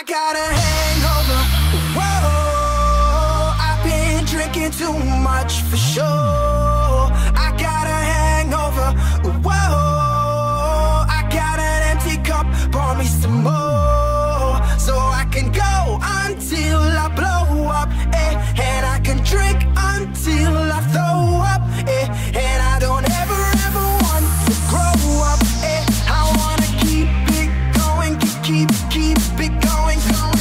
I got a hangover. Whoa, I've been drinking too much for sure. I got a hangover. Whoa, I got an empty cup. Pour me some more, so I can go until I blow up. And I can drink until I throw up. And I don't ever want to grow up. I wanna keep it going, keep it going,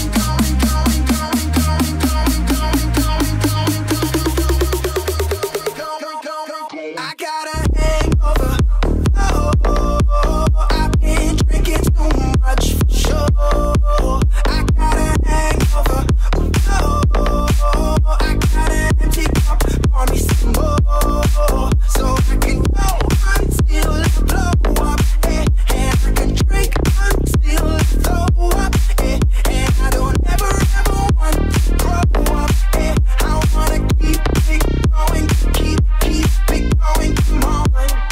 I got a hangover. Oh, I've been drinking too much for sure. I got a hangover. Oh, I got an empty cup. Pour me some more, so I can go until I blow up. And I can drink until I throw up. And I don't ever want to grow up. I wanna keep it going, keep it going. Come on.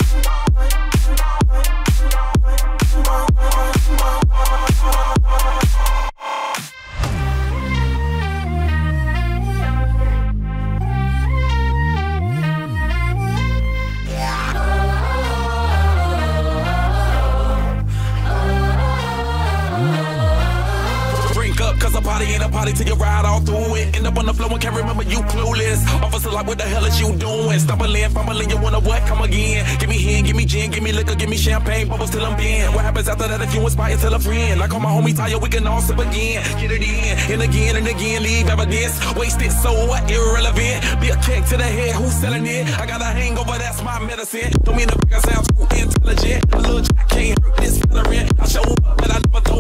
Drink up, cause a party ain't a party till you ride all through it. End up on the floor and can't remember you clueless. Officer like, what the hell is you doing? Stumbling, fumbling, you wanna what? Come again. Give me hen, give me gin, give me liquor, give me champagne, bubbles till I'm in. What happens after that if you inspire, tell a friend. Like all my homies tired, we can all sip again. Get it in, and again, leave evidence. Wasted, so what? Irrelevant. Be a kick to the head, who's selling it? I got a hangover, that's my medicine. Don't mean to make I sound too intelligent. A little jack can't hurt this veteran. I show up, but I never throw